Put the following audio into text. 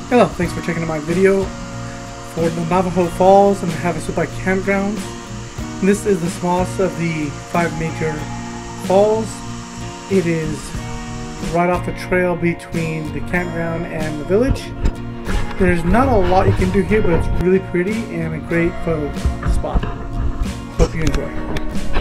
Hello, thanks for checking out my video for the Navajo Falls and the Havasupai campgrounds. This is the smallest of the 5 major falls. It is right off the trail between the campground and the village. There's not a lot you can do here, but it's really pretty and a great photo spot. Hope you enjoy.